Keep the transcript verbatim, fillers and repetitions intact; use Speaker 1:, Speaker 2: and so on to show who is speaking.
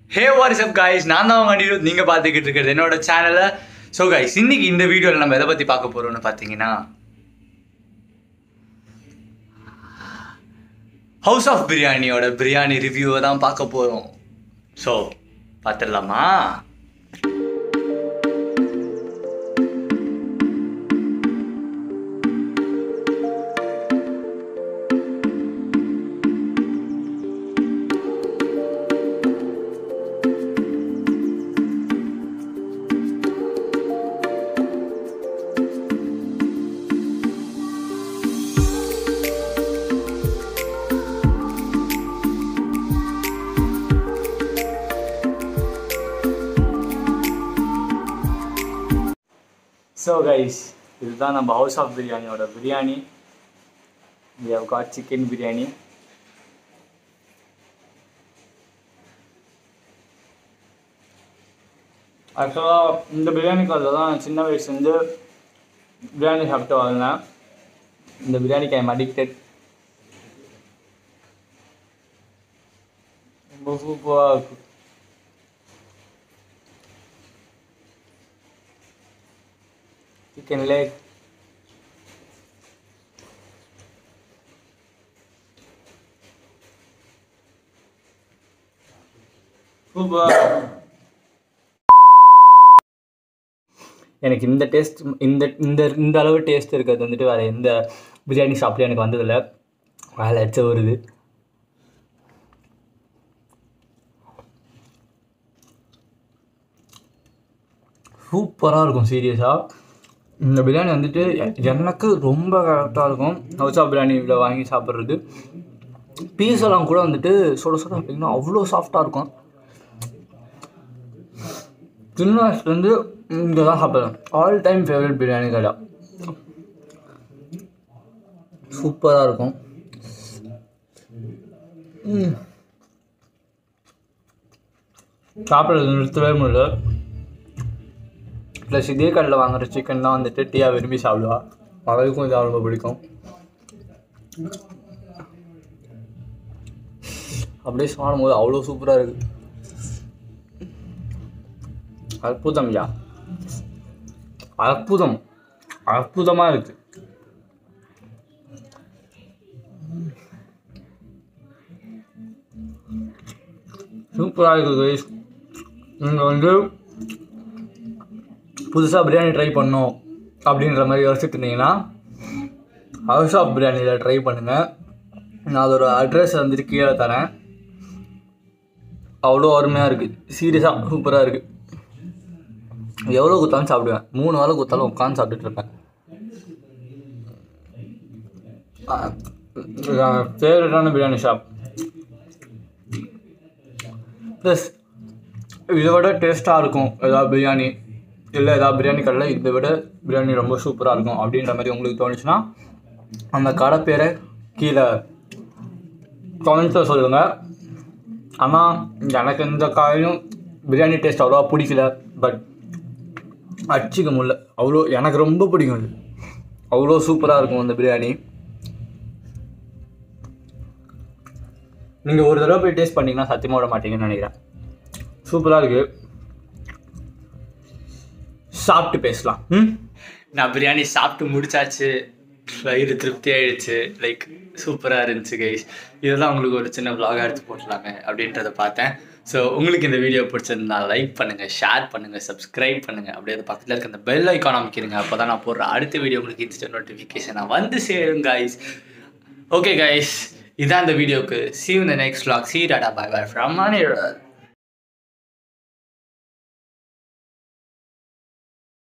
Speaker 1: Hey, what is up guys? நான் தான் அனிருத். நீங்க பார்த்துக்கிட்டு இருக்கிறது என்னோட சேனலை. ஸோ கைஸ், இன்னைக்கு இந்த வீடியோவில் நம்ம எதை பற்றி பார்க்க போகிறோம்னு பார்த்தீங்கன்னா, ஹவுஸ் ஆஃப் பிரியாணியோட பிரியாணி ரிவ்யூவை தான் பார்க்க போகிறோம். ஸோ பார்த்துடலாமா? So guys, இதுதான் நம்ம ஹவுஸ் ஆஃப் பிரியாணியோட biryani. We have got chicken biryani. ஆக்சுவலாக இந்த பிரியாணி கடையில் தான் சின்ன வயசுலேருந்து பிரியாணி சாப்பிட்டு வந்தேன். இந்த பிரியாணிக்கு ஐம் அடிக்டட். ரொம்ப சூப்பராக இருக்குது. Chicken leg, super. எனக்கு இந்த டேஸ்ட் இந்த இந்த இந்த அளவு டேஸ்ட் இருக்கிறது வந்துட்டு வேறு எந்த பிரியாணி ஷாப்லேயும் எனக்கு வந்ததில்லை. வேலை அடிச்ச வருது. சூப்பராக இருக்கும். சீரியஸாக இந்த பிரியாணி வந்துட்டு எனக்கு ரொம்ப கரெக்டாக இருக்கும். ஹவுஸ் ஆஃப் பிரியாணியில் வாங்கி சாப்பிட்றது. பீஸ் எல்லாம் கூட வந்துட்டு சுட சுட அப்படின்னா அவ்வளோ சாஃப்டாக இருக்கும். சின்ன வயசுலேருந்து இங்கே தான் சாப்பிட்றேன். ஆல் டைம் ஃபேவரட் பிரியாணி கடை. சூப்பராக இருக்கும். சாப்பிட்றது நிறுத்தவே முடியல. ப்ளஸ் இதே கடையில் வாங்குகிற சிக்கன் தான் வந்துட்டு டீயா விரும்பி சாப்பிடுவா. அவளுக்கும் இது ரொம்ப பிடிக்கும். அப்படியே சாப்பிடும் போது அவ்வளோ சூப்பராக இருக்குது. அற்புதம் யா, அற்புதம் அற்புதமாக இருக்குது. சூப்பராக இருக்குது கைஸ். நீங்கள் வந்து புதுசாக பிரியாணி ட்ரை பண்ணோம் அப்படின்ற மாதிரி யோசிச்சுருந்தீங்கன்னா ஹவுஸ் ஆஃப் பிரியாணியில் ட்ரை பண்ணுங்கள். நான் அதோட அட்ரஸ் வந்துட்டு கீழே தரேன். அவ்வளோ அருமையாக இருக்குது. சீரியஸாக சூப்பராக இருக்குது. எவ்வளோ குத்தாலும் சாப்பிடுவேன். மூணு வேளை குத்தாலும் உட்காந்து சாப்பிட்டுட்ருப்பேன். ஃபேவரட்டான பிரியாணி ஷாப். ப்ளஸ் இதை விட டேஸ்ட்டாக இருக்கும் ஏதாவது பிரியாணி, இல்லை ஏதாவது பிரியாணி கடையில் இதை விட பிரியாணி ரொம்ப சூப்பராக இருக்கும் அப்படின்ற மாதிரி உங்களுக்கு தோணுச்சுன்னா அந்த கடை பேரை கீழே கமெண்ட்ஸில் சொல்லுங்கள். ஆனால் எனக்கு இந்த காயும் பிரியாணி டேஸ்ட் அவ்வளோவா பிடிக்கல. பட் அடிச்சிக்க முடியல. அவ்வளோ எனக்கு ரொம்ப பிடிக்கும். அது அவ்வளோ சூப்பராக இருக்கும் அந்த பிரியாணி. நீங்கள் ஒரு தடவை போய் டேஸ்ட் பண்ணிங்கன்னா சத்தியமாக விட மாட்டீங்கன்னு நினைக்கிறேன். சூப்பராக இருக்குது. சாப்பிட்டு பேசலாம். ம் நான் பிரியாணி சாப்பிட்டு முடிச்சாச்சு. வயிறு திருப்தி ஆகிடுச்சு. லைக் சூப்பராக இருந்துச்சு கைஸ். இதெல்லாம் உங்களுக்கு ஒரு சின்ன vlog எடுத்து போட்டலாமே அப்படின்றத பார்த்தேன். ஸோ உங்களுக்கு இந்த வீடியோ பிடிச்சிருந்தா லைக் பண்ணுங்கள், ஷேர் பண்ணுங்கள், சப்ஸ்கிரைப் பண்ணுங்கள். அப்படியே அது பக்கத்தில் இருக்க அந்த பெல் ஐக்கான் அமைக்கிறீங்க. அப்போ தான் நான் போடுற அடுத்த வீடியோ உங்களுக்கு இன்ஸ்டன்ட் நோட்டிஃபிகேஷனாக வந்து சேரும் கைஸ். ஓகே கைஸ், இதான் இந்த வீடியோக்கு. See you in the next vlog. See you, tata, bye bye from Anirudh.